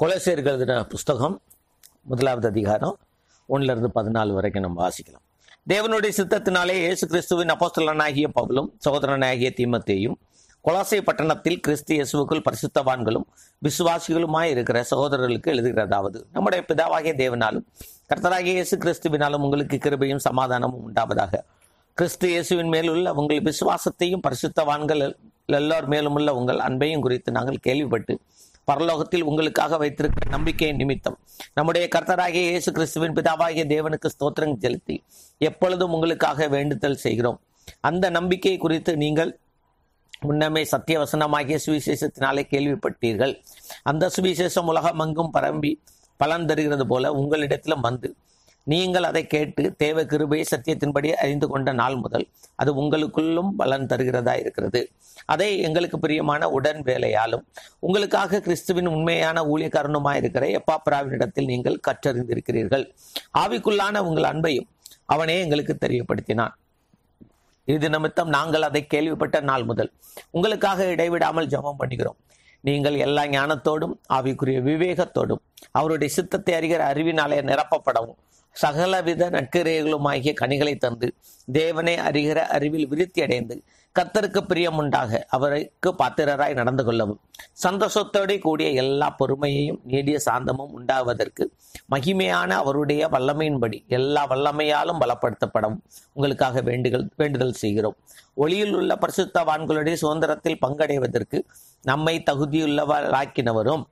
கொலோசியர்கள் எழுதின புஸ்தகம் 1வது அதிகாரம் 1-14 வரைக்கும் நம்ம வாசிக்கலாம். தேவனுடைய சித்தத்தினாலே இயேசு கிறிஸ்துவின் அப்போஸ்தலனாகிய பவுலும் சகோதரனாகிய தீமோத்தேயும் கொலோசை பட்டணத்தில் கிறிஸ்து இயேசுவுக்குள் பரிசுத்தவான்களும் விசுவாசிகளுமாய் இருக்கிற சகோதரர்களுக்கு எழுதுகிறதாவது, நம்முடைய பிதாவாகிய தேவனாலும் கர்த்தராகிய இயேசு கிறிஸ்துவினாலும் உங்களுக்கு கிருபையும் சமாதானமும் உண்டாவதாக. கிறிஸ்து இயேசுவின் மேலுள்ள உங்கள் விசுவாசத்தையும் பரிசுத்தவான்கள் எல்லோர் மேலும் உள்ள உங்கள் அன்பையும் குறித்து நாங்கள் கேள்விப்பட்டு பரலோகத்தில் உங்களுக்காக வைத்திருக்கிற நம்பிக்கையின் நிமித்தம் நம்முடைய கர்த்தராகிய இயேசு கிறிஸ்துவின் பிதாவாகிய தேவனுக்கு ஸ்தோத்திரம் செலுத்தி எப்பொழுதும் உங்களுக்காக வேண்டுதல் செய்கிறோம். அந்த நம்பிக்கை குறித்து நீங்கள் முன்னமே சத்தியவசனமாகிய சுவிசேஷத்தினாலே கேள்விப்பட்டீர்கள். அந்த சுவிசேஷம் உலகமெங்கும் பரம்பி பலன் தருகிறது போல உங்களிடத்திலும் வந்து நீங்கள் அதை கேட்டு தேவ கிருபையை சத்தியத்தின்படி அறிந்து கொண்ட நாள் முதல் அது உங்களுக்குள்ளும் பலன் தருகிறதா இருக்கிறது. அதை எங்களுக்கு பிரியமான உடன் வேலையாலும் உங்களுக்காக கிறிஸ்துவின் உண்மையான ஊழியக்காரனுமாய் இருக்கிற எப்பாப்பிராவினிடத்தில் நீங்கள் கற்றறிந்திருக்கிறீர்கள். ஆவிக்குள்ளான உங்கள் அன்பையும் அவனே எங்களுக்கு தெரியப்படுத்தினான். இது நிமித்தம் நாங்கள் அதை கேள்விப்பட்ட நாள் முதல் உங்களுக்காக இடைவிடாமல் ஜெபம் பண்ணுகிறோம். நீங்கள் எல்லா ஞானத்தோடும் ஆவிக்குரிய விவேகத்தோடும் அவருடைய சித்தத்தை அறிகிற அறிவினாலே நிரப்பப்படவும் சகலவித நற்கிரியைகளுமாகிய கனிகளை தந்து தேவனை அறிகிற அறிவில் விருத்தி அடைந்து கர்த்தருக்கு பிரியமுண்டாக அவருக்கு பாத்திரராய் நடந்து கொள்ளவும் சந்தோஷத்தோடு கூடிய எல்லா பொறுமையையும் நீடிய சாந்தமும் உண்டாவதற்கு மகிமையான அவருடைய வல்லமையின்படி எல்லா வல்லமையாலும் பலப்படுத்தப்படவும் உங்களுக்காக வேண்டுதல் செய்கிறோம். ஒளியில் உள்ள பரிசுத்தவான்களுடைய சுதந்திரத்தில் பங்கடைவதற்கு நம்மை தகுதியுள்ளவராக்கினவரும்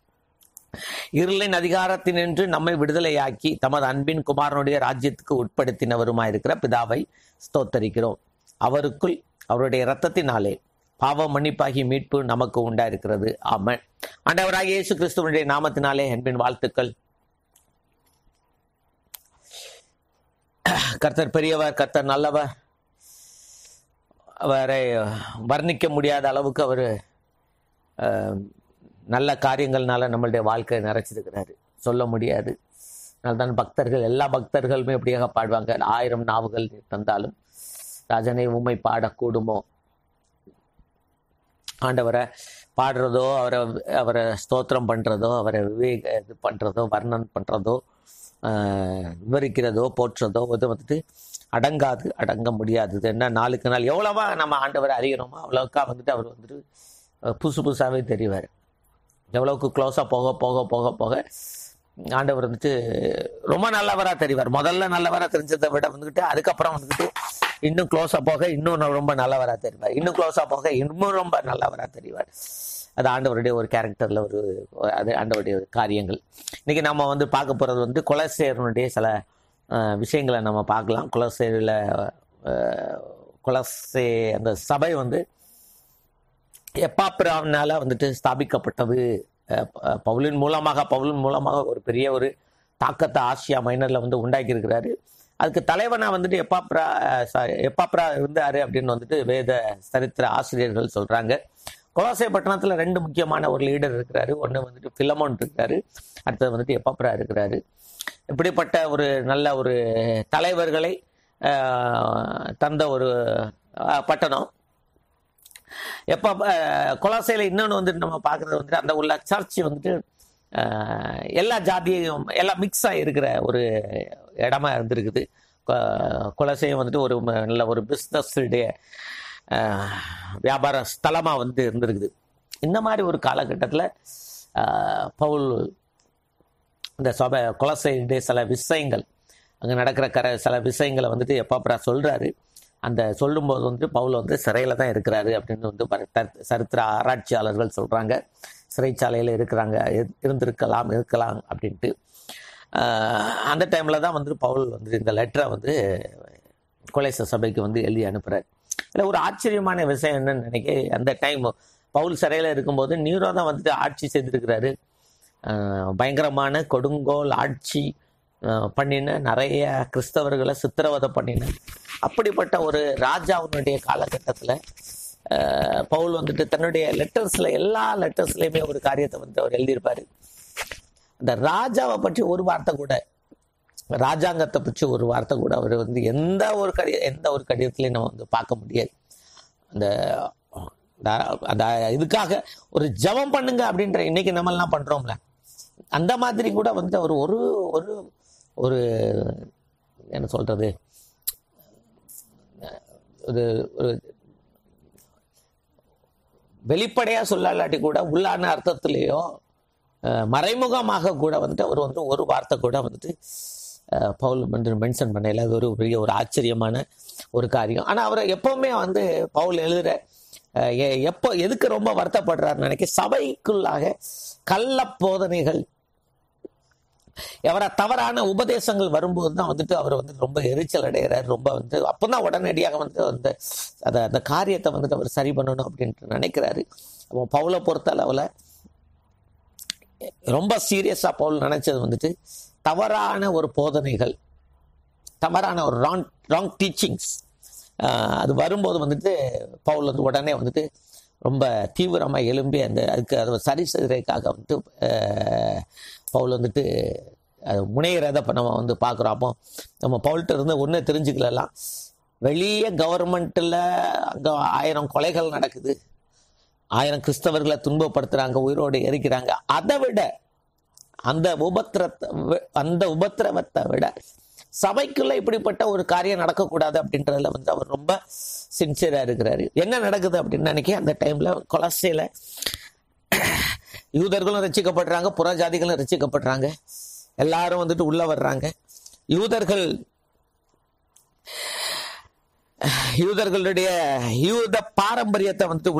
இருளின் அதிகாரத்தினின்று நம்மை விடுதலையாக்கி தமது அன்பின் குமாரனுடைய ராஜ்யத்துக்கு உட்படுத்தினவருமாயிருக்கிற பிதாவை ஸ்தோத்தரிக்கிறோம். அவருக்குள் அவருடைய இரத்தத்தினாலே பாவ மன்னிப்பாகி மீட்பு நமக்கு உண்டாயிருக்கிறது. ஆமென். ஆண்டவராகிய இயேசு கிறிஸ்துவனுடைய நாமத்தினாலே அன்பின் வாழ்த்துக்கள். கர்த்தர் பெரியவர், கர்த்தர் நல்லவர். அவரை வர்ணிக்க முடியாத அளவுக்கு அவர் நல்ல காரியங்கள்னால நம்மளுடைய வாழ்க்கை நிறைச்சிருக்கிறாரு, சொல்ல முடியாது. அதனால்தான் பக்தர்கள், எல்லா பக்தர்களுமே எப்படியாக பாடுவாங்க, 1000 நாவுகள் தந்தாலும் ராஜனை உம்மை பாடக்கூடுமோ. ஆண்டவரை பாடுறதோ, அவரை ஸ்தோத்திரம் பண்ணுறதோ, அவரை இது பண்ணுறதோ, வர்ணன் பண்ணுறதோ, விவரிக்கிறதோ, போற்றுறதோ இது வந்துட்டு அடங்காது, அடங்க முடியாதது. என்ன நாளுக்கு நாள் எவ்வளவா நம்ம ஆண்டவரை அறியணுமோ அவ்வளோக்கா வந்துட்டு அவர் வந்துட்டு புதுசாகவே தெரிவார். எவ்வளவுக்கு க்ளோஸாக போக போக போக போக ஆண்டவர் வந்துட்டு ரொம்ப நல்லவராக தெரிவார். முதல்ல நல்லவராக தெரிஞ்சதை விட வந்துக்கிட்டு அதுக்கப்புறம் வந்துக்கிட்டு இன்னும் க்ளோஸாக போக இன்னும் ரொம்ப நல்லவராக தெரிவார். இன்னும் க்ளோஸாக போக இன்னும் ரொம்ப நல்லவராக தெரிவார். அது ஆண்டவருடைய ஒரு கேரக்டரில் அது ஆண்டவருடைய காரியங்கள். இன்றைக்கி நம்ம வந்து பார்க்க போகிறது வந்து கொலோசையருடைய சில விஷயங்களை நம்ம பார்க்கலாம். கொலோசை அந்த சபை வந்து எப்பாப்பிராவினால வந்துட்டு ஸ்தாபிக்கப்பட்டது. பவுலின் மூலமாக ஒரு பெரிய ஒரு தாக்கத்தை ஆசியா மைனர்ல வந்து உண்டாக்கி இருக்கிறாரு. அதுக்கு தலைவனா வந்துட்டு எப்பாப்ரா இருந்தாரு அப்படின்னு வந்துட்டு வேத சரித்திர ஆசிரியர்கள் சொல்றாங்க. கொலோசை பட்டணத்துல 2 முக்கியமான ஒரு லீடர் இருக்கிறாரு. ஒன்று வந்துட்டு பிலமோன் இருக்கிறாரு, அடுத்தது வந்துட்டு எப்பாப்ரா இருக்கிறாரு. இப்படிப்பட்ட ஒரு நல்ல ஒரு தலைவர்களை தந்த ஒரு பட்டணம். எப்போ கொலோசையில் இன்னொன்று வந்துட்டு நம்ம பார்க்குறது வந்துட்டு அந்த உள்ள சர்ச் வந்துட்டு எல்லா ஜாதியையும் எல்லாம் மிக்ஸாக இருக்கிற ஒரு இடமா இருந்திருக்குது. கொலோசையும் வந்துட்டு ஒரு நல்ல ஒரு பிஸ்னஸுடைய வியாபார ஸ்தலமாக வந்து இருந்திருக்குது. இந்த மாதிரி ஒரு காலகட்டத்தில் பவுல் இந்த கொலோசையுடைய சில விஷயங்கள், அங்கே நடக்கிற சில விஷயங்களை வந்துட்டு எப்பாப்ரா சொல்கிறாரு. அந்த சொல்லும்போது வந்துட்டு பவுல் வந்து சிறையில் தான் இருக்கிறாரு அப்படின்னு வந்து சரித்திர ஆராய்ச்சியாளர்கள் சொல்கிறாங்க. சிறைச்சாலையில் இருக்கலாம் அப்படின்ட்டு. அந்த டைமில் தான் வந்துட்டு பவுல் வந்து இந்த லெட்டரை வந்து கொலோசை சபைக்கு வந்து எழுதி அனுப்புகிறார். இல்லை ஒரு ஆச்சரியமான விஷயம் என்னன்னு நினைக்க, அந்த டைம் பவுல் சிறையில் இருக்கும்போது நீரோ தான் வந்துட்டு ஆட்சி செய்திருக்கிறாரு. பயங்கரமான கொடுங்கோல் ஆட்சி பண்ணின, நிறைய கிறிஸ்தவர்களை சித்திரவதை பண்ணின அப்படிப்பட்ட ஒரு ராஜாவுடைய காலகட்டத்தில் பவுல் வந்துட்டு தன்னுடைய லெட்டர்ஸில் எல்லா லெட்டர்ஸ்லையுமே ஒரு காரியத்தை வந்து அவர் எழுதியிருப்பார். அந்த ராஜாவை பற்றி ஒரு வார்த்தை கூட, ராஜாங்கத்தை பற்றி ஒரு வார்த்தை கூட அவர் வந்து எந்த ஒரு கடிதத்திலையும் நம்ம வந்து பார்க்க முடியாது. அந்த இதுக்காக ஒரு ஜெபம் பண்ணுங்க அப்படின்ற இன்னைக்கு நம்ம எல்லாம் பண்றோம்ல, அந்த மாதிரி கூட வந்து அவர் ஒரு ஒரு ஒரு என்ன சொல்றது, ஒரு வெளிப்படையா சொல்லலாட்டி கூட உள்ளான அர்த்தத்திலேயோ மறைமுகமாக கூட வந்துட்டு அவர் வந்து ஒரு வார்த்தை கூட வந்துட்டு பவுல் வந்து மென்ஷன் பண்ணல. அது ஒரு பெரிய ஒரு ஆச்சரியமான ஒரு காரியம். ஆனா அவரை எப்பவுமே வந்து பவுல் எழுதுற எப்போ எதுக்கு ரொம்ப வருத்தப்படுறாருன்னு நினைக்க, சபைக்குள்ளாக கள்ள போதனைகள், தவறான உபதேசங்கள் வரும்போது தான் வந்துட்டு அவர் வந்து ரொம்ப எரிச்சல் அடைகிறார். ரொம்ப வந்து அப்போதான் உடனடியாக வந்து அந்த காரியத்தை வந்துட்டு அவர் சரி பண்ணணும் அப்படின்ட்டு நினைக்கிறாரு. பவுலை பொறுத்த அளவில் ரொம்ப சீரியஸா பவுல் நினைச்சது வந்துட்டு தவறான ஒரு போதனைகள், தவறான ஒரு ராங் டீச்சிங்ஸ் அது வரும்போது வந்துட்டு பவுல் வந்து உடனே வந்துட்டு ரொம்ப தீவிரமாக எழும்பி அதுக்கு சரி செய்வதற்காக வந்துட்டு பவுல் வந்துட்டு முனைகிறத இப்போ நம்ம வந்து பார்க்குறோம். அப்போ நம்ம பவுல்கிட்ட இருந்து ஒன்று தெரிஞ்சுக்கலாம், வெளியே கவர்மெண்ட்டில் அங்கே 1000 கொலைகள் நடக்குது, 1000 கிறிஸ்தவர்களை துன்பப்படுத்துகிறாங்க, உயிரோடு எரிக்கிறாங்க. அதை விட அந்த உபத்திரவத்தை விட சபைக்குள்ள இப்படிப்பட்ட ஒரு காரியம் நடக்கக்கூடாது அப்படின்றதுல வந்து அவர் ரொம்ப சின்சியரா இருக்கிறாரு. என்ன நடக்குது அப்படின்னு நினைக்க, அந்த டைம்ல கொலோசையில யூதர்களும் ரட்சிக்கப்படுறாங்க, புறஜாதிகளும் ரட்சிக்கப்படுறாங்க, எல்லாரும் வந்துட்டு உள்ள வர்றாங்க. யூதர்களுடைய யூத பாரம்பரியத்தை வந்துட்டு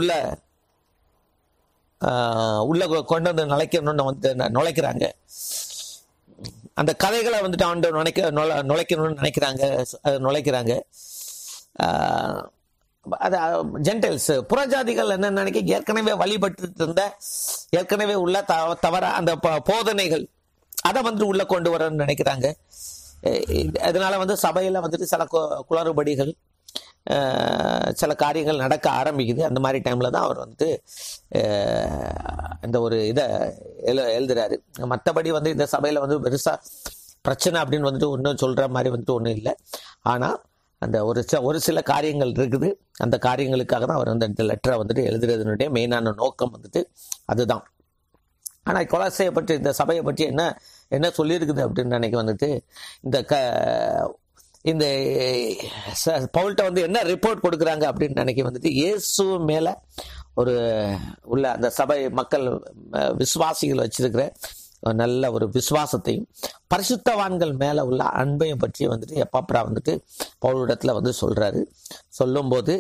உள்ள கொண்டு வந்து நுழைக்கணும்னு வந்து நுழைக்கிறாங்க. அந்த கதைகளை வந்துட்டு ஆண்டு நுழைக்கணும்னு நுழைக்கிறாங்க. அது ஜென்டைல்ஸ், புறஜாதிகள் என்ன நினைக்க, ஏற்கனவே வழிபட்டு இருந்த, ஏற்கனவே உள்ள தவற அந்த போதனைகள் அதை வந்து உள்ள கொண்டு வரணும்னு நினைக்கிறாங்க. அதனால வந்து சபையில வந்துட்டு சில குளறுபடிகள், சில காரியங்கள் நடக்க ஆரம்பிக்குது. அந்த மாதிரி டைம்ல தான் அவர் வந்துட்டு இந்த ஒரு இதை எழுதுறாரு. மற்றபடி வந்து இந்த சபையில வந்து பெருசா பிரச்சனை அப்படின்னு வந்துட்டு ஒன்றும் சொல்ற மாதிரி வந்துட்டு ஒன்றும் இல்லை. ஆனா அந்த ஒரு சில காரியங்கள் இருக்குது. அந்த காரியங்களுக்காக தான் அவர் வந்து இந்த லெட்டரை வந்துட்டு எழுதுறதுனுடைய மெயினான நோக்கம் வந்துட்டு அதுதான். ஆனா கொலோசையை பற்றி, இந்த சபையை பற்றி என்ன சொல்லியிருக்குது அப்படின்னு நினைக்க வந்துட்டு, இந்த பவுல்கிட்ட வந்து என்ன ரிப்போர்ட் கொடுக்குறாங்க அப்படின்னு நினைக்க வந்துட்டு, இயேசு மேல உள்ள அந்த சபை மக்கள் விசுவாசிகள் வச்சிருக்கிற நல்ல ஒரு விசுவாசத்தையும் பரிசுத்தவான்கள் மேல உள்ள அன்பையும் பற்றி வந்துட்டு எப்பப்பா வந்துட்டு பவுலிடத்துல வந்து சொல்றாரு. சொல்லும்போது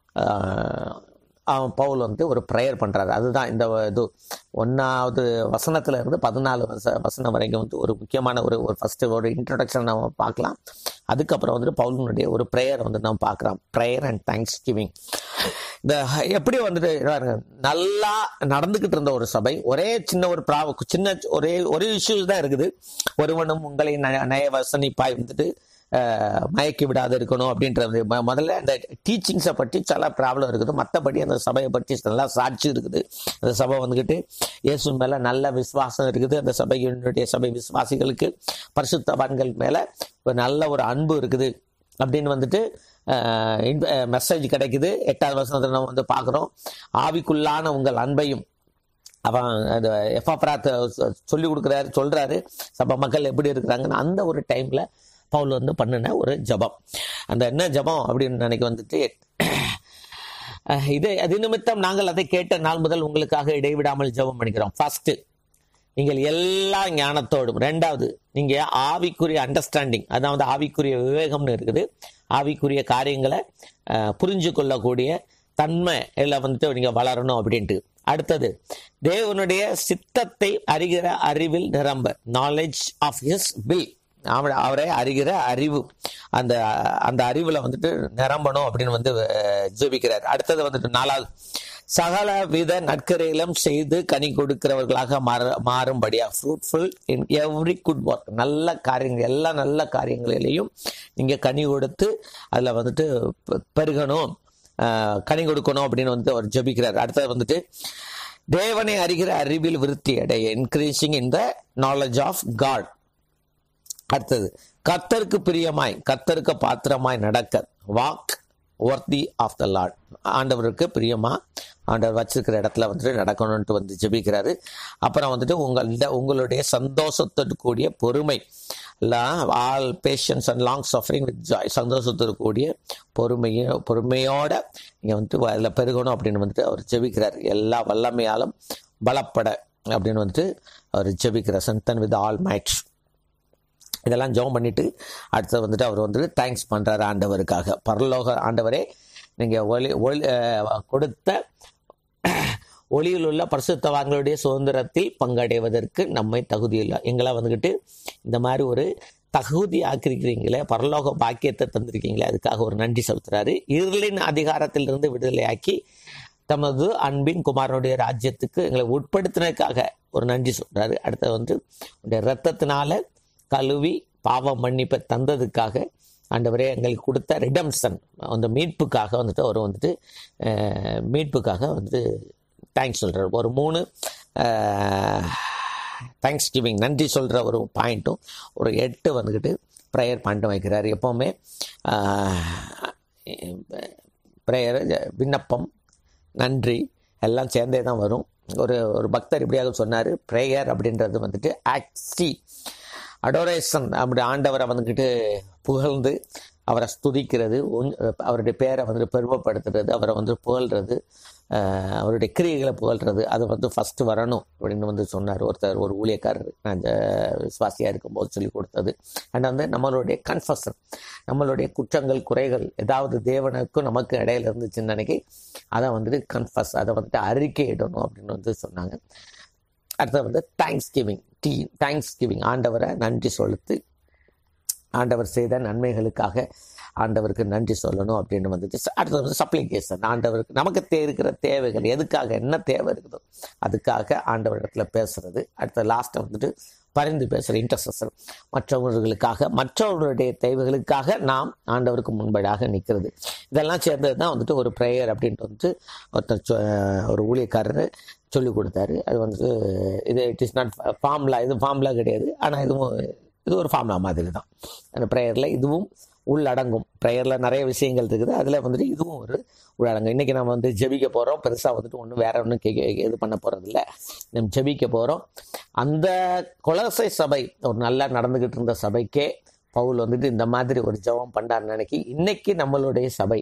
பவுல் வந்து ஒரு ப்ரேயர் பண்றாரு. அதுதான் இந்த இது 1வது வசனத்துல இருந்து 14 வசனம் வரைக்கும் வந்து ஒரு முக்கியமான ஒரு ஃபர்ஸ்ட் ஒரு இன்ட்ரோடக்ஷன் நம்ம பார்க்கலாம். அதுக்கப்புறம் வந்துட்டு பவுலினுடைய ஒரு ப்ரேயர் வந்து நம்ம பார்க்கலாம். Prayer and thanksgiving. இந்த எப்படி வந்துட்டு நல்லா நடந்துகிட்டு இருந்த ஒரு சபை, ஒரே சின்ன ஒரு இஷ்யூஸ் தான் இருக்குது. ஒருவனும் உங்களை நயவசனிப்பாய் வந்துட்டு மயக்கி விடாது இருக்கணும் அப்படின்றது முதல்ல அந்த டீச்சிங்ஸை பற்றி சில ப்ராப்ளம் இருக்குது. மற்றபடி அந்த சபையை பற்றி நல்லா சாட்சி இருக்குது. அந்த சபை வந்துக்கிட்டு இயேசு மேல நல்ல விசுவாசம் இருக்குது. அந்த சபை விசுவாசிகளுக்கு பரிசுத்தவான்கள் மேல நல்ல ஒரு அன்பு இருக்குது அப்படின்னு வந்துட்டு மெசேஜ் கிடைக்குது. 8வது வசனத்துல நம்ம வந்து பார்க்குறோம், ஆவிக்குள்ளான உங்கள் அன்பையும் அவன் எஃபாப்ராத் சொல்லி சொல்றாரு சபை மக்கள் எப்படி இருக்கிறாங்கன்னு. அந்த ஒரு டைம்ல பவுல் வந்து பண்ணின ஒரு ஜபம். அந்த என்ன ஜபம் அப்படின்னு நினைக்க வந்துட்டு, அது நிமித்தம் நாங்கள் அதை கேட்ட நாள் முதல் உங்களுக்காக இடைவிடாமல் ஜபம் பண்ணிக்கிறோம். ஃபர்ஸ்ட், நீங்கள் எல்லா ஞானத்தோடும். 2வது, நீங்க ஆவிக்குரிய அண்டர்ஸ்டாண்டிங், அதாவது ஆவிக்குரிய விவேகம்னு இருக்குது. ஆவிக்குரிய காரியங்களை புரிஞ்சு கொள்ளக்கூடிய தன்மை எல்லாம் வந்துட்டு நீங்க வளரணும் அப்படின்ட்டு. அடுத்தது, தேவனுடைய சித்தத்தை அறிகிற அறிவில் நிரம்ப, நாலேஜ் ஆஃப் ஹிஸ் வில், அவரை அறிகிற அறிவு, அந்த அறிவுல வந்துட்டு நிரம்பணும் அப்படின்னு வந்து ஜெபிக்கிறார். அடுத்தது வந்துட்டு 4வது, சகலவித நற்கரையிலும் செய்து கனி கொடுக்கிறவர்களாக மாறும்படியா, fruitful in every good work, நல்ல காரியங்கள், எல்லா நல்ல காரியங்களிலையும் நீங்க கனி கொடுத்து அதுல வந்துட்டு பெருகணும், கனி கொடுக்கணும் அப்படின்னு வந்து அவர் ஜெபிக்கிறார். அடுத்தது வந்துட்டு, தேவனை அறிகிற அறிவில் விருத்தி அடைய, increasing in the knowledge of God. அடுத்தது, கர்த்தருக்கு பிரியமாய், கர்த்தருக்கு பாத்திரமாய் நடக்க, walk worthy of the Lord, ஆண்டவருக்கு பிரியமா ஆண்டவர் வச்சிருக்கிற இடத்துல வந்துட்டு நடக்கணும்ட்டு வந்து ஜெபிக்கிறாரு. அப்புறம் வந்துட்டு உங்களுடைய சந்தோஷத்தோடு கூடிய பொறுமை, all patience and long suffering with joy, சந்தோஷத்தோடு கூடிய பொறுமையோட நீங்கள் வந்துட்டு அதில் பெருகணும் அப்படின்னு வந்துட்டு அவர் ஜெபிக்கிறார். எல்லா வல்லமையாலும் பலப்பட அப்படின்னு வந்துட்டு அவர் ஜெபிக்கிறார். Strengthen with all might. இதெல்லாம் ஜெபம் பண்ணிட்டு அடுத்து வந்துட்டு அவர் வந்துட்டு தேங்க்ஸ் பண்ணுறாரு ஆண்டவருக்காக. பரலோக ஆண்டவரே, நீங்கள் கொடுத்த ஒளியில் உள்ள பரிசுத்தவான்களுடைய சுதந்திரத்தில் பங்கடைவதற்கு நம்மை தகுதியில்லை. எங்களை வந்துக்கிட்டு இந்த மாதிரி ஒரு தகுதி ஆக்கிருக்கிறீங்களே, பரலோக பாக்கியத்தை தந்திருக்கீங்களே, அதுக்காக ஒரு நன்றி செலுத்துறாரு. இருளின் அதிகாரத்திலிருந்து விடுதலையாக்கி தமது அன்பின் குமாரனுடைய ராஜ்யத்துக்கு எங்களை உட்படுத்தினதுக்காக ஒரு நன்றி சொல்றாரு. அடுத்து வந்து உடைய இரத்தத்தினால கழுவி பாவ மன்னிப்பை தந்ததுக்காக ஆண்டவரே எங்களுக்கு கொடுத்த ரிடம்ஷன், அந்த மீட்புக்காக வந்துட்டு அவர் வந்துட்டு மீட்புக்காக வந்துட்டு தேங்க்ஸ் சொல்கிறார். ஒரு 3 தேங்க்ஸ் கிவிங், நன்றி சொல்கிற ஒரு பாயிண்ட்டும் ஒரு 8 வந்துக்கிட்டு ப்ரேயர் பாயிண்ட்டும் வைக்கிறார். எப்போவுமே ப்ரேயர், விண்ணப்பம், நன்றி எல்லாம் சேர்ந்தே தான் வரும். ஒரு பக்தர் இப்படியாக சொன்னார், ப்ரேயர் அப்படின்றது வந்துட்டு ஆக்சி அடோரேஷன், அப்படி ஆண்டவரை வந்துக்கிட்டு புகழ்ந்து அவரை ஸ்துதிக்கிறது, அவருடைய பேரை வந்துட்டு பெருமைப்படுத்துறது, அவரை வந்து புகழ்றது, அவருடைய கிரியைகளை புகழ்றது, அது வந்து ஃபஸ்ட்டு வரணும் அப்படின்னு வந்து சொன்னார் ஒரு ஊழியக்காரர். நான் விசுவாசியாக இருக்கும்போது சொல்லி கொடுத்தது. அண்ட் வந்து நம்மளுடைய கன்ஃபஷன், நம்மளுடைய குற்றங்கள் குறைகள் ஏதாவது தேவனுக்கும் நமக்கு இடையில இருந்துச்சுன்னு நினைக்கி அதை வந்துட்டு கன்ஃபஸ், அதை வந்துட்டு அறிக்கையிடணும் அப்படின்னு வந்து சொன்னாங்க. அடுத்தது வந்து தேங்க்ஸ் கிவிங், ஆண்டவரை நன்றி சொல்லுத்து, ஆண்டவர் செய்த நன்மைகளுக்காக ஆண்டவருக்கு நன்றி சொல்லணும் அப்படின்னு வந்துட்டு. அடுத்தது வந்து சப்ளிகேஷன், ஆண்டவருக்கு நமக்கு இருக்கிற தேவைகள், எதுக்காக என்ன தேவை இருக்குதோ அதுக்காக ஆண்டவரிடத்துல பேசுறது. அடுத்த லாஸ்ட்டை வந்துட்டு பரிந்து பேசுகிற இன்டர்செஷன், மற்றவர்களுடைய தேவைகளுக்காக நாம் ஆண்டவருக்கு முன்பதாக நிற்கிறது. இதெல்லாம் சேர்ந்தது தான் வந்துட்டு ஒரு ப்ரேயர் அப்படின்ட்டு வந்துட்டு ஒரு ஊழியக்காரர் சொல்லிக் கொடுத்தாரு. அது வந்துட்டு இட் இஸ் நாட் ஃபார்முலா, இது ஃபார்முலா கிடையாது, ஆனால் இது ஒரு ஃபார்முலா மாதிரி தான். அந்த ப்ரேயரில் இதுவும் உள்ளடங்கும். ப்ரேயரில் நிறைய விஷயங்கள் இருக்குது, அதில் வந்துட்டு இதுவும் ஒரு உள்ளடங்கும். இன்றைக்கி நம்ம வந்து ஜெபிக்க போகிறோம், பெருசாக வந்துட்டு ஒன்றும் வேற ஒன்றும் இது பண்ண போகிறதில்ல, நம்ம ஜெபிக்க போகிறோம். அந்த கொலோசை சபை ஒரு நல்லா நடந்துக்கிட்டு இருந்த சபைக்கே பவுல் வந்துட்டு இந்த மாதிரி ஒரு ஜெபம் பண்ணார்னு நினைக்கி இன்னைக்கு நம்மளுடைய சபை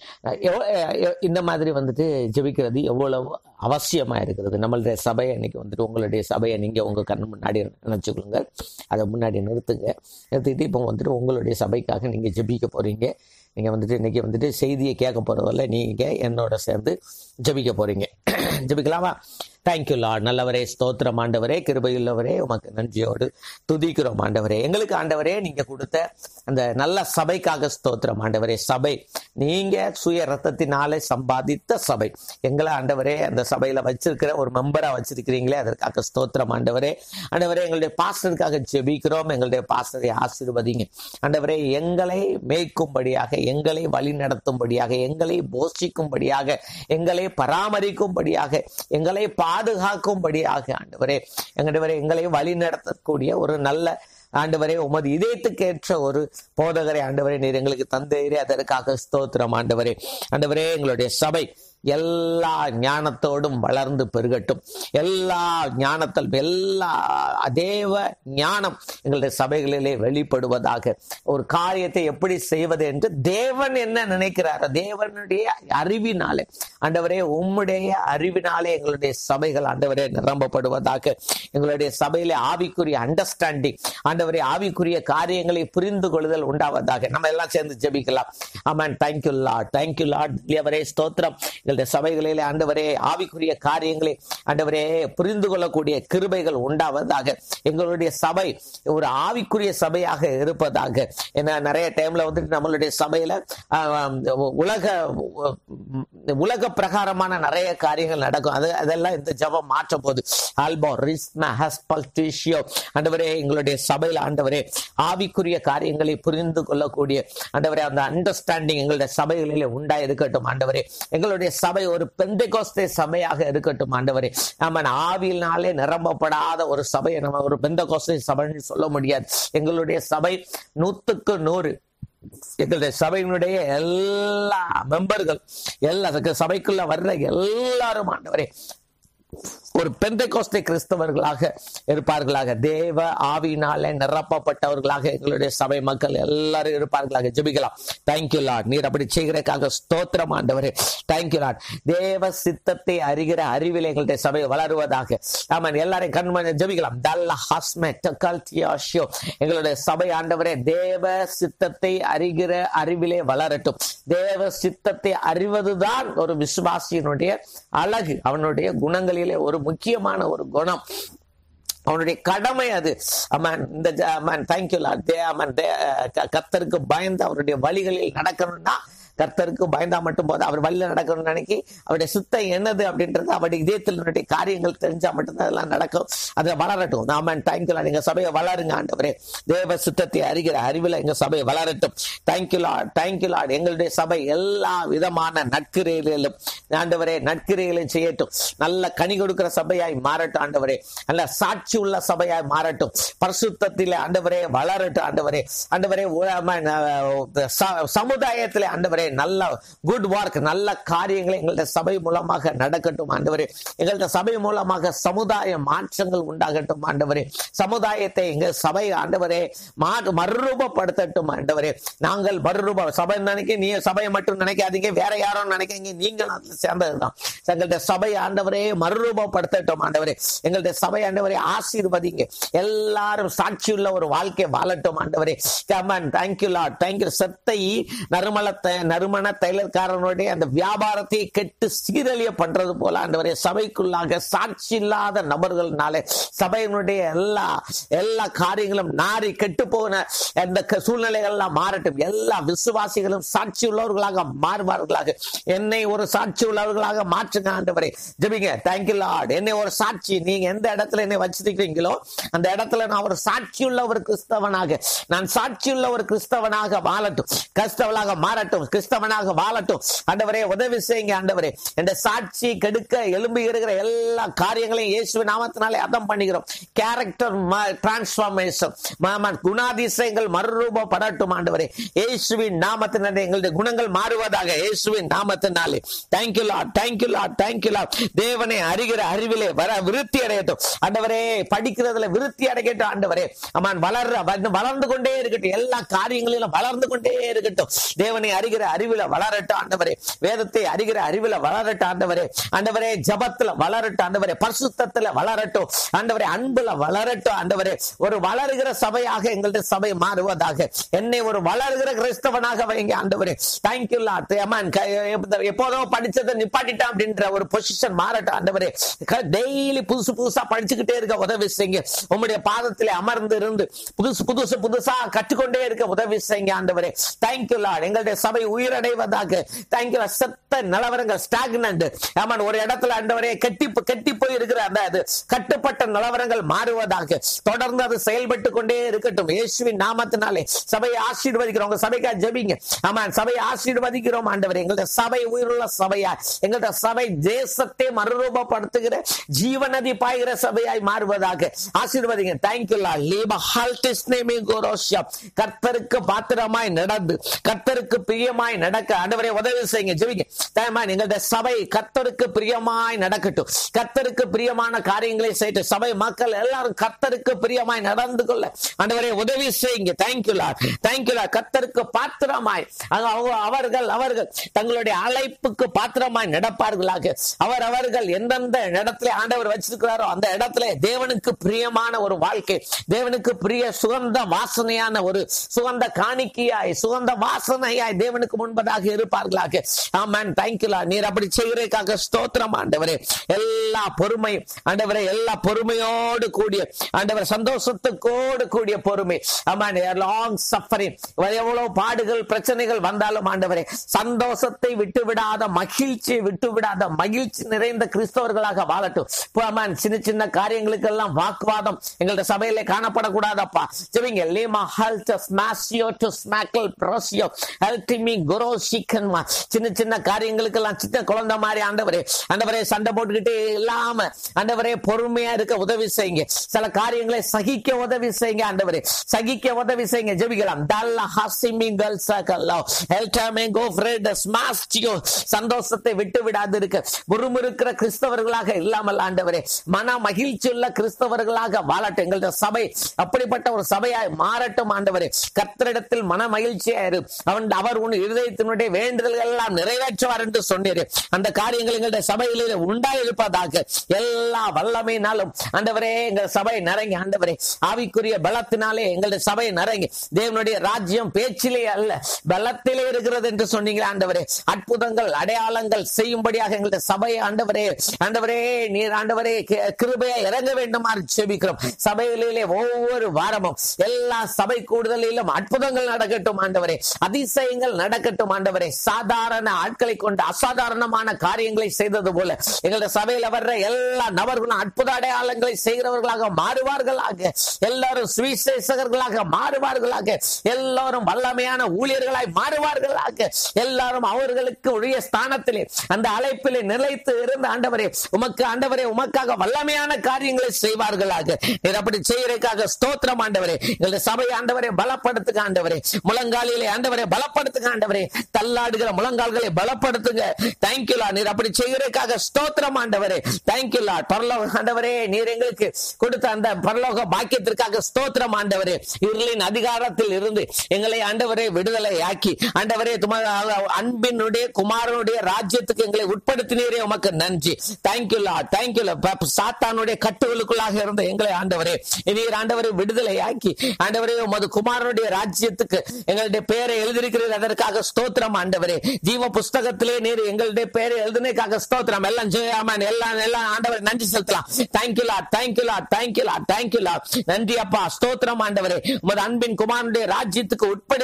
இந்த மாதிரி வந்துட்டு ஜெபிக்கிறது எவ்வளவு அவசியமாக இருக்கிறது. நம்மளுடைய சபையை இன்னைக்கு வந்துட்டு உங்களுடைய சபையை நீங்கள் உங்கள் கண் முன்னாடி நினச்சிக்கொள்ளுங்க, அதை முன்னாடி நிறுத்திட்டு இப்போ வந்துட்டு உங்களுடைய சபைக்காக நீங்கள் ஜெபிக்க போகிறீங்க. நீங்கள் வந்துட்டு இன்றைக்கி வந்துட்டு செய்தியை கேட்க போகிறதில்ல, நீங்கள் என்னோட சேர்ந்து ஜெபிக்க போகிறீங்க. ஜெபிக்கலாமா? Thank you Lord. நல்லவரே, ஸ்தோத்திரம் ஆண்டவரே, கிருபையுள்ளவரே, உமக்கு நன்றியோடு துதிக்கிறோம் ஆண்டவரே. எங்களுக்கு ஆண்டவரே நீங்கள் கொடுத்த அந்த நல்ல சபைக்காக ஸ்தோத்திரம் ஆண்டவரே. சபை நீங்கள் சுய ரத்தத்தினாலே சம்பாதித்த சபை, எங்களை ஆண்டவரே அந்த சபையில் வச்சிருக்கிற ஒரு மெம்பராக வச்சிருக்கிறீங்களே, அதற்காக ஸ்தோத்திரம் ஆண்டவரே. ஆண்டவரே, எங்களுடைய பாஸ்டருக்காக ஜெபிக்கிறோம். எங்களுடைய பாஸ்டரை ஆசீர்வதிங்க ஆண்டவரே. எங்களை மேய்க்கும்படியாக, எங்களை வழி நடத்தும்படியாக, எங்களை போஷிக்கும்படியாக, எங்களை பராமரிக்கும்படியாக, எங்களை பாதுகாக்கும்படியாக ஆண்டவரே, எங்களை வழி நடத்தக்கூடிய ஒரு நல்ல ஆண்டவரே, உமது இதயத்துக்கேற்ற ஒரு போதகரை ஆண்டவரே நீர் எங்களுக்கு தந்தீரே, அதற்காக ஸ்தோத்திரம் ஆண்டவரே. ஆண்டவரே, எங்களுடைய சபை எல்லா ஞானத்தோடும் வளர்ந்து பெருகட்டும். எல்லா ஞானத்தில் எல்லா தேவ ஞானம் எங்களுடைய சபைகளிலே வெளிப்படுவதாக. ஒரு காரியத்தை எப்படி செய்வது என்று தேவன் என்ன நினைக்கிறார், தேவனுடைய அறிவினாலே ஆண்டவரே, உம்முடைய அறிவினாலே எங்களுடைய சபைகள் ஆண்டவரே நிரம்பப்படுவதாக. எங்களுடைய சபையிலே ஆவிக்குரிய அண்டர்ஸ்டாண்டிங் ஆண்டவரே, ஆவிக்குரிய காரியங்களை புரிந்து கொள்ளுதல் உண்டாவதாக. நம்ம எல்லாம் சேர்ந்து ஜெபிக்கலாம். ஆமென். Thank you Lord, thank you Lord. தேவரே ஸ்தோத்திரம். எங்களுடைய சபைகளிலே ஆண்டவரே ஆவிக்குரிய காரியங்களை ஆண்டவரே புரிந்து கொள்ளக்கூடிய கிருபைகள் உண்டாவதாக. எங்களுடைய சபை ஒரு ஆவிக்குரிய சபையாக இருப்பதாக. ஏன்னா நிறைய டைம்ல வந்துட்டு நம்மளுடைய சபையில உலக பிரகாரமான நிறைய காரியங்கள் நடக்கும். அதெல்லாம் இந்த ஜெபம் மாற்ற போது ஆண்டவரே, எங்களுடைய சபையில ஆண்டவரே ஆவிக்குரிய காரியங்களை புரிந்து கொள்ளக்கூடிய ஆண்டவரே அந்த அண்டர்ஸ்டாண்டிங் எங்களுடைய சபைகளிலே உண்டாய் இருக்கட்டும் ஆண்டவரே. எங்களுடைய சபை ஒரு பெந்தெகோஸ்தே சபையாக இருக்கட்டும் ஆண்டவரே. நம்ம ஆவியினாலே நிரம்பப்படாத ஒரு சபையை நம்ம ஒரு பெந்தெகோஸ்தே சபைன்னு சொல்ல முடியாது. எங்களுடைய சபை 100க்கு 100 எங்களுடைய சபையினுடைய எல்லா மெம்பர்கள், எல்லா சபைக்குள்ள வர்ற எல்லாரும் ஆண்டவரே ஒரு பெந்தைக்கோஸ்தே கிறிஸ்தவர்களாக இருப்பார்களாக, தேவ ஆவியினாலே நிரப்பப்பட்டவர்களாக எங்களுடைய சபை மக்கள் எல்லாரும் இருப்பார்களாக. ஜெபிக்கலாம். தேங்க்யூ லார்ட், நீர் அப்படி செய்கிறதுக்காக ஸ்தோத்திரம் ஆண்டவரே. Thank you Lord. தேவ சித்தத்தை அறிகிற அறிவில் எங்களுடைய சபை வளருவதாக. ஆமாம், எல்லாரையும் கண்மணி ஜெபிக்கலாம். எங்களுடைய சபை ஆண்டவரே தேவ சித்தத்தை அறிகிற அறிவிலே வளரட்டும். தேவ சித்தத்தை அறிவதுதான் ஒரு விசுவாசியினுடைய அழகு, அவனுடைய குணங்களிலே ஒரு முக்கியமான ஒரு குணம், அவனுடைய கடமை அது. அமன் இந்த தேங்க்யூ லார்ட். கர்த்தருக்கு பயந்து அவருடைய வழிகளில் நடக்கணும்னா, கர்த்தருக்கு பயந்தா மட்டும் போது அவர் வழியில் நடக்கணும்னு நினைக்கி அவருடைய சித்தம் என்னது அப்படின்றது அவருடைய இதயத்தினுடைய காரியங்கள் தெரிஞ்சா மட்டும்தான் அதெல்லாம் நடக்கும். அதை வளரட்டும். நாம தேங்க்யூ லார்ட். எங்க சபையை வளருங்க ஆண்டவரே. தேவ சித்தத்தை அறிகிற அறிவில் எங்க சபையை வளரட்டும். Thank you Lord, thank you Lord. எங்களுடைய சபை எல்லா விதமான நற்கிரைகளிலும் ஆண்டவரே நற்கிரைகளை செய்யட்டும். நல்ல கனி கொடுக்கிற சபையாய் மாறட்டும் ஆண்டவரே. நல்ல சாட்சி உள்ள சபையாய் மாறட்டும். பரிசுத்தத்திலே ஆண்டவரே வளரட்டும் ஆண்டவரே. ஆண்டவரே சமுதாயத்திலே ஆண்டவரே நல்ல குட் ஒர்க், நல்ல காரியங்களை எங்களுடைய சபை மூலமாக நடக்கட்டும் ஆண்டவரே. எங்களுடைய சபை மூலமாக சமுதாய மாற்றங்கள் உண்டாகட்டும் ஆண்டவரே. சமுதாயத்தை எங்க சபை ஆண்டவரே மறுரூபப்படுத்தட்டும் ஆண்டவரே. நாங்கள் மறுரூப சபை நினைக்க, நீ சபையை மட்டும் நினைக்காதீங்க, வேற யாரும் நினைக்காதீங்க, நீங்கள் அதில் சேர்ந்ததுதான். எங்களுடைய சபை ஆண்டவரே மறுரூபப்படுத்தட்டும் ஆண்டவரே. எங்களுடைய சபை ஆண்டவரே ஆசீர்வதிங்க. எல்லாரும் சாட்சியுள்ள ஒரு வாழ்க்கை வாழட்டும் ஆண்டவரே. Thank you Lord, thank you. சத்தை நறுமண தைலக்காரனுடைய அந்த வியாபாரத்தை கெட்டு சீரழிய பண்றது போல ஆண்டவரே சபைக்குள்ளாக சாட்சி இல்லாத நபர்கள்னாலே சபையினுடைய எல்லா காரியங்களும் நாரி கெட்டு போன அந்த சூழ்நிலைகள்லாம் மாறட்டும். எல்லா விசுவாசிகளும் சாட்சி உள்ளவர்களாக மாறுவார்களாக. என்னை ஒரு சாட்சி உள்ளவர்களாக மாற்றுங்க ஆண்டவரே. ஜெபிங்க. Thank you Lord. என்னை ஒரு சாட்சி, நீங்க எந்த இடத்துல என்னை வச்சிருக்கீங்களோ அந்த இடத்துல நான் ஒரு சாட்சியுள்ள ஒரு கிறிஸ்தவனாக, நான் சாட்சியுள்ள ஒரு கிறிஸ்தவனாக வாழட்டும், கிறிஸ்தவனாக மாறட்டும், கிறிஸ்தவனாக வாழட்டும் ஆண்டவரே. உதவி செய்யுங்க ஆண்டவரே. என்ற சாட்சி கெடுக்க எழும்பி இருக்கிற எல்லா காரியங்களையும் இயேசுவின் நாமத்தினாலே அதம் பண்ணுகிறோம். கேரக்டர் டிரான்ஸ்ஃபார்மேஷன், குணாதிசயங்கள் மறுரூபப்படட்டும் ஆண்டவரே. இயேசுவின் நாமத்தினாலே எங்களுடைய குணங்கள் மாறுவதாக. இயேசுவின் நாமத்தினாலே. Thank you Lord, thank you Lord, thank you Lord. தேவனை அறிகிற அறிவிலே விருத்தி அடையட்டும் ஆண்டவரே. படிக்கிறதுல விருத்தி அடையட்டும் ஆண்டவரே. அம்மான் வளர்ந்து கொண்டே இருக்கட்டும். எல்லா காரியங்களிலும் வளர்ந்து கொண்டே இருக்கட்டும். தேவனை அறிகிற அறிவில வளரட்டும் ஆண்டவரே. வேதத்தை அறிகிற அறிவில வளரட்டும் ஆண்டவரே. ஆண்டவரே ஜபத்துல வளரட்டும் ஆண்டவரே. பரிசுத்தத்துல வளரட்டும் ஆண்டவரே. அன்புல வளரட்டும் ஆண்டவரே. ஒரு வளருகிற சபையாக எங்களுடைய சபை மாறுவதாக. என்னை ஒரு வளருகிற கிறிஸ்தவனாக வைங்க ஆண்டவரே. Thank you Lord. எப்போதோ படிச்சதை நிப்பாட்டிட்டான் அப்படின்ற ஒரு பொசிஷன் மாறட்டும் ஆண்டவரே. டெய்லி புதுசா படிச்சுக்கிட்டே இருக்க உதவி செய்யுங்க. உங்களுடைய பாதத்திலே அமர்ந்து இருந்து புதுசா கற்றுக்கொண்டே இருக்க உதவி செய்யுங்க ஆண்டவரே. Thank you Lord. எங்களுடைய சபை உயிரடைவதாக. தேங்க்யூ. சத்த நிலவரங்கள் ஸ்டாக்னன்ட், ஆமாம், ஒரு இடத்துல ஆண்டவரே கட்டி போய் இருக்கிற அந்த கட்டுப்பட்ட நிலவரங்கள் மாறுவதாக. தொடர்ந்து அது செயல்பட்டு கொண்டே இருக்கட்டும் இயேசுவின் நாமத்தினாலே. சபையை ஆசீர்வதிக்கிறோம். உங்க சபைக்கா ஜெபிங்க. ஆமாம், சபையை ஆசீர்வதிக்கிறோம் ஆண்டவரே. எங்களுடைய சபை உயிருள்ள சபையா, எங்களுடைய சபை தேசத்தை மறுரூபப்படுத்துகிற ஜீவநதி பாய்கிற சபையாய் மாறுவதாக. ஆசீர்வதிங்க. Thank you Lord. கர்த்தருக்கு பாத்திரமாய் நடந்து கர்த்தருக்கு பிரியமாய் நடக்க ஆண்டவரே உதவி செய்யுங்க. ஜெபிங்க. எங்களுடைய சபை கர்த்தருக்கு பிரியமாய் நடக்கட்டும். கர்த்தருக்கு பிரியமான காரியங்களை செய்யட்டும். சபை மக்கள் எல்லாரும் கர்த்தருக்கு பிரியமாய் நடந்து கொள்ள ஆண்டவரே உதவி செய்யுங்க. Thank you Lord, thank you Lord. கர்த்தருக்கு பாத்திரமாய் அவர்கள் தங்களுடைய அழைப்புக்கு பாத்திரமாய் நடப்பார்களாக. அவர்கள் எந்தெந்த இடத்துல ஆண்டவர் வச்சிருக்கிறாரோ அந்த இடத்துல தேவனுக்கு பிரியமான ஒரு வாழ்க்கை, தேவனுக்கு பிரிய சுகந்த வாசனையான ஒரு சுகந்த காணிக்கையாய், சுகந்த வாசனையாய் தேவனுக்கு முன்பதாக இருப்பார்களாக. ஆமென். Thank you Lord. நீர் அப்படி செய்கிறதுக்காக ஸ்தோத்திரம் ஆண்டவரே. எல்லா பொறுமை ஆண்டவரே, எல்லா பொறுமையோடு கூடிய ஆண்டவர், சந்தோஷத்துக்கோடு கூடிய பொறுமை. ஆமென். Long suffering. எவ்வளவு பாடுகள் பிரச்சனைகள் வந்தாலும் ஆண்டவரே சந்தோஷத்தை விட்டுவிடாத, மகிழ்ச்சியை விட்டுவிடாத, மகிழ்ச்சி நிறைந்த கிறிஸ்தவர்களாக வாழட்டும். சின்ன சின்ன காரியங்களுக்கெல்லாம் வாக்குவாதம் எங்களுடைய சபையிலே காணப்படக்கூடாதப்பா. ஜெபிங்க. லீமா ஹல்ட் ஸ்மாஷியோ டு ஸ்மாக்கல் ப்ரோசியோ ஹெல்ட் மீ குரோ சீக்கன்மா. சின்ன சின்ன காரியங்களுக்கெல்லாம் சின்ன குழந்தை மாதிரி ஆண்டவரே சண்டை போட்டுக்கிட்டே இல்லாம ஆண்டவரே பொறுமையா இருக்க உதவி செய்யுங்க. சில காரியங்களை சகிக்க உதவி செய்யுங்க ஆண்டவரே, சகிக்க உதவி செய்யுங்க. ஜெபிக்கலாம். சந்தோஷத்தை விட்டு விடாது இருக்க முறுமுறுக்கிற கிறிஸ்தவர்களாக இல்லாமல் ஆண்டவரே மன மகிழ்ச்சி உள்ள கிறிஸ்தவர்களாக வாழட்டும். எங்களுடைய சபை அப்படிப்பட்ட ஒரு சபையாய் மாறட்டும் ஆண்டவரே. கர்த்தரிடத்தில் மன மகிழ்ச்சியாயிரு, அவர் உன் இருதயத்தினுடைய வேண்டுதல்கள் எல்லாம் நிறைவேற்றுவார் என்று சொன்னீர். அந்த காரியங்கள் எங்களுடைய சபையிலே உண்டாயிருப்பதாக எல்லா வல்லமையினாலும் ஆண்டவரே எங்கள் சபை நிறைங்க ஆண்டவரே. ஆவிக்குரிய பலத்தினாலே எங்களுடைய சபை நிறைங்க. தேவனுடைய ராஜ்யம் பேச்சிலே அல்ல பலத்திலே இருக்கிறது என்று சொன்னீங்க ஆண்டவரே. அற்புதங்கள் அடையாளங்கள் செய்யும்படியாக எங்களுடைய சபை ஆண்டவரே நீர் ஆண்டவரே கிருபையா இறங்க வேண்டுமா ஜெபிக்கிறோம். சபைகளிலே ஒவ்வொரு வாரமும் எல்லா சபை கூடுதலிலும் அற்புதங்கள் நடக்கட்டும் ஆண்டவரே, அதிசயங்கள் நடக்கட்டும் ஆண்டவரே. சாதாரண ஆட்களை கொண்டு அசாதாரணமான காரியங்களை செய்தது போல எங்களுடைய சபையில் வர்ற எல்லா நபர்களும் அற்புத அடையாளங்களை செய்கிறவர்களாக மாறுவார்களாக, எல்லாரும் சுவிசேஷகர்களாக மாறுவார்களாக, எல்லாரும் வல்லமையான ஊழியர்களாய் மாறுவார்களாக, எல்லாரும் அவர்களுக்கு உரிய ஸ்தானத்திலே அந்த அழைப்பிலே நிலைத்து இருந்த ஆண்டவரே உமக்காக வல்லமையான காரியங்களை செய்வார்களாக. நீர் அப்படி செய்யறதுக்காக ஸ்தோத்திரம் ஆண்டவரே. எங்களுடைய சபை ஆண்டவரே பலப்படுத்துங்க ஆண்டவரே. முழங்காலிலே ஆண்டவரே பலப்படுத்துங்க ஆண்டவரே. தள்ளாடுகிற முழங்கால்களை பலப்படுத்துங்க. Thank you Lord. நீர் அப்படி செய்யறதுக்காக ஸ்தோத்திரம் ஆண்டவரே. Thank you Lord. பரலோக ஆண்டவரே நீர் எங்களுக்கு கொடுத்த அந்த பரலோக பாக்கியத்திற்காக ஸ்தோத்திரம் ஆண்டவரே. இருளின் அதிகாரத்தில் இருந்து எங்களை ஆண்டவரே விடுதலை ஆக்கி ஆண்டவரே அன்பினுடைய குமாரனுடைய ராஜ்யத்துக்கு எங்களை உட்படுத்தினீரே உமக்கு நன்றி. Thank you Lord. Thank you Lord. சாத்தானுடைய கட்டுகளுக்குள்ளாக இருந்த எங்களை ஆண்டவரே நீர் ஆண்டவரை விடுதலை ஆக்கி ஆண்டவரே உமது குமாரனுடைய ராஜ்யத்துக்கு எங்களுடைய பெயரை எழுதியிருக்கிறது. அதற்காக ஸ்தோத்திரம் ஆண்டவரே. ஜீவ புஸ்தகத்திலே நீர் எங்களுடைய பெயரை எழுதினதுக்காக ஸ்தோத்திரம். எல்லாம் ஜெயமான் எல்லாம் ஆண்டவரை நன்றி செலுத்தலாம். Thank you Lord. Thank you Lord. Thank you Lord. Thank you Lord. நன்றி அப்பா. ஸ்தோத்திரம் ஆண்டவரே. உமது அன்பின் குமாரனுடைய ராஜ்யத்துக்கு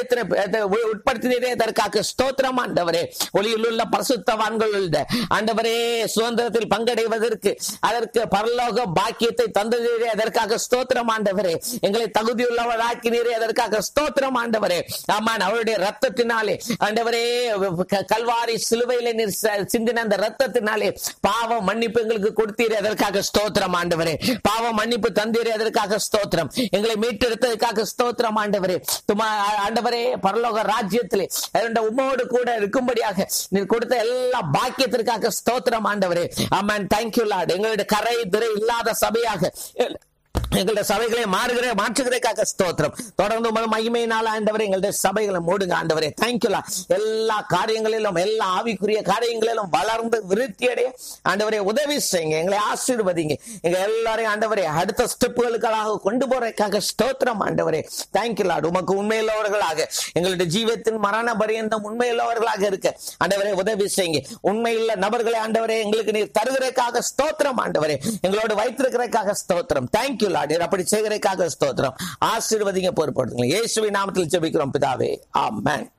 உட்படுத்தினதே அதற்காக ஸ்தோத்திரம் ஆண்டவரே. ஒளியில் உள்ள பரிசுத்தவான்கள் ஆண்டவரே சுதந்திரத்தில் பங்கடைவதற்கு அதற்கு பரலோக பாக்கியத்தை தந்ததே அதற்காக ஸ்தோத்திரம் ஆண்டவரே. எங்களை தகுதியுள்ளவராக்கினீரே அதற்காக ஸ்தோத்திரம் ஆண்டவரே. ஆமான். அவருடைய ரத்தத்தினாலே ஆண்டவரே கல்வாரி சிலுவையிலே நீர் சிந்தின அந்த ரத்தத்தினாலே பாவ மன்னிப்பு எங்களுக்கு கொடுத்தீரே அதற்காக ஸ்தோத்திரம் ஆண்டவரே. பாவ மன்னிப்பு தந்தீரே அதற்காக ஸ்தோத்திரம். எங்களை மீட்டெடுத்ததற்காக ஸ்தோத்திரம் ஆண்டவரே. ஆண்டவரே பரலோக ராஜ்யத்திலே உம்மோடு கூட இருக்கும்படியாக நீர் கொடுத்த எல்லா பாக்கியத்திற்காக ஸ்தோத்திரம் ஆண்டவரே. ஆமென். Thank you Lord. எங்களுடைய கரை திரை இல்லாத சபையாக எங்களுடைய சபைகளை மாற்றுகிறதுக்காக ஸ்தோத்திரம். தொடர்ந்து மகிமையினால் ஆண்டவரே எங்களுடைய சபைகளை மூடுங்க ஆண்டவரே. Thank you lord. எல்லா காரியங்களிலும் எல்லா ஆவிக்குரிய காரியங்களிலும் வளர்ந்து விருத்தி அடைய ஆண்டவரே உதவி செய்யுங்க. எங்களை ஆசீர்வதிங்க. எங்க எல்லாரையும் ஆண்டவரே அடுத்த ஸ்டெப்புகளுக்காக கொண்டு போறதுக்காக ஸ்தோத்திரம் ஆண்டவரே. Thank you lord. உமக்கு உண்மையுள்ளவர்களாக எங்களுடைய ஜீவத்தின் மரண பரியந்தம் உண்மையுள்ளவர்களாக இருக்க ஆண்டவரே உதவி செய்யுங்க. உண்மையுள்ள நபர்களை ஆண்டவரே எங்களுக்கு நீர் தருகிறதுக்காக ஸ்தோத்திரம் ஆண்டவரே. எங்களோடு வைத்திருக்கிறதுக்காக ஸ்தோத்திரம். Thank you lord. அப்படி செய்கிறதுக்காக ஸ்தோத்திரம். ஆசீர்வதிங்க, பொறுப்படுத்துங்க. இயேசுவின் நாமத்தில் ஜெபிக்கிறோம் பிதாவே. ஆமென்.